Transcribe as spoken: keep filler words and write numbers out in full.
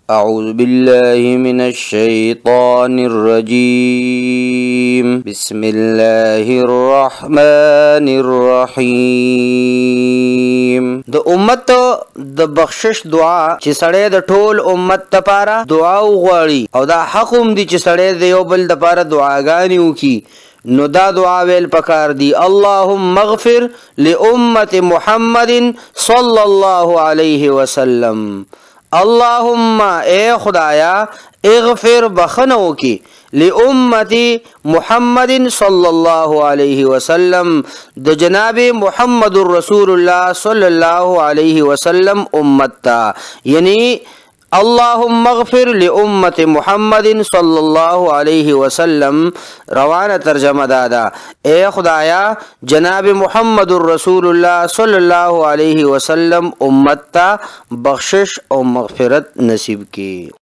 اعوذ باللہ من الشیطان الرجیم بسم اللہ الرحمن الرحیم د امت د بخشش دعا چې سړی د ټول امت لپاره دعا وغواړي او دا حق هم دي چې سړی د یو بل لپاره دعاګانې وکړي نو دا دعا ویل پکار دی اللهم اغفر لأمة محمد صلی اللہ علیہ وسلم اللهم اے خدایا اغفر بخنو کی لأمتی محمد صلی اللہ علیہ وسلم د جناب محمد رسول اللہ صلی اللہ علیہ وسلم امتا یعنی اللهم اغفر لأمة محمد صلی اللہ علیہ وسلم روانہ ترجمہ دادا اے خدایا جناب محمد رسول اللہ صلی اللہ علیہ وسلم امتا بخشش و مغفرت نصیب کی